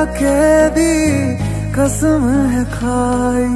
कैदी कसम है खाई।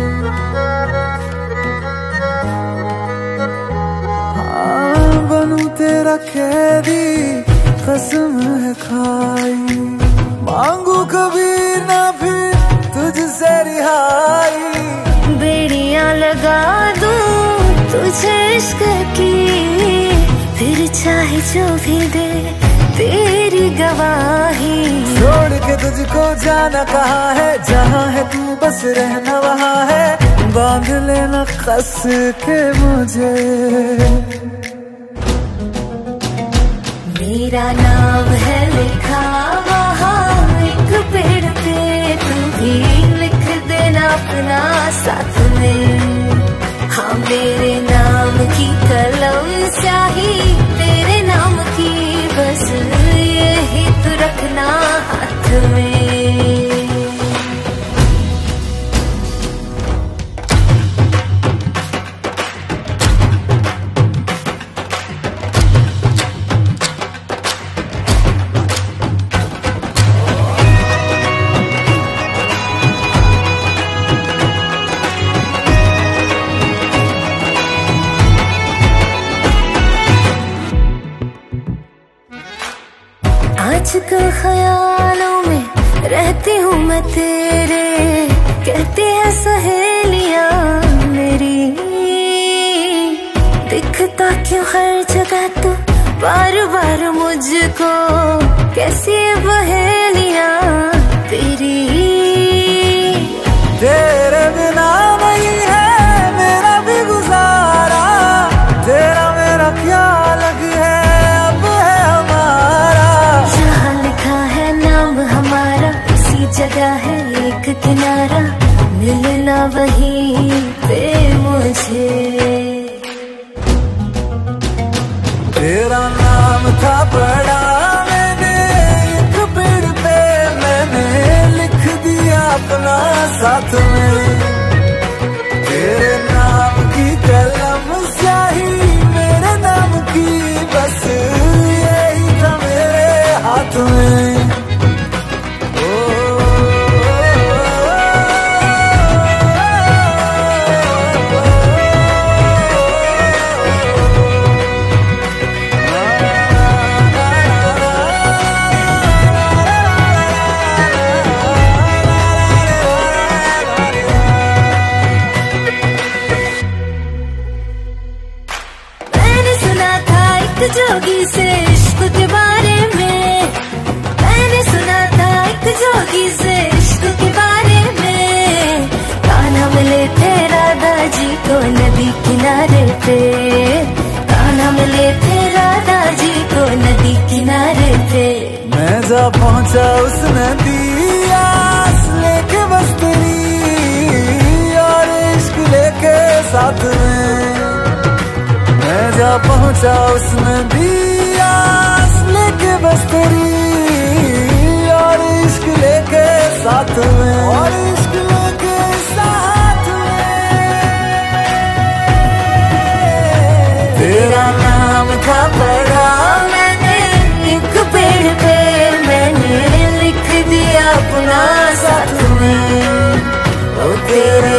हाँ बनूं तेरा कैदी कसम है खाई। मांगू कभी ना फिर तुझसे रिहाई। बेड़ियां लगा दूं तुझे इश्क की, फिर चाहे जो भी दे तेरी गवाही। छोड़ के तुझको जाना कहाँ है, जहाँ है तू बस रहना वहाँ है। बांध लेना कस के मुझे। मेरा नाम है लिखा वहाँ एक पेड़ पे, तू भी लिख देना अपना साथ में। हाँ मेरे नाम की कलम स्याही तेरे नाम की, बस यही तो रखना हाथ में। आजकल ख्यालों में रहती हूँ मैं तेरे, कहती है सहेलियाँ मेरी। दिखता क्यों हर जगह तू बार बार मुझको, कैसी पहेलियाँ तेरी। तेरे बिना नहीं है मेरा भी गुजारा, तेरा मेरा क्या लग है अब है हमारा। जहाँ लिखा है नाम हमारा उसी जगह है एक किनारा, मिलना वहीं पे मुझे। तेरा नाम था पढ़ा मैंने एक पेड़ पे, मैंने लिख दिया अपना साथ में। तेरे नाम की कलम स्याही मेरे नाम की, बस यही था मेरे हाथ में। जोगी से इश्क के बारे में, मैंने सुना था एक जोगी से इश्क के बारे में। कान्हा मिले थे राधा जी को नदी किनारे पे, कान्हा मिले थे राधा जी को नदी किनारे पे। मैं जा पहुंचा उस नदी आस लेके बस तेरी, और इश्क लेके साथ में। मैं जा पहुंचा उस नदी आस लेके बस तेरी, और इश्क लेके साथ में, और इश्क लेके साथ में। तेरा नाम था पढ़ा मैंने एक पेड़ पे, मैंने लिख दिया अपना साथ में। ओ तेरे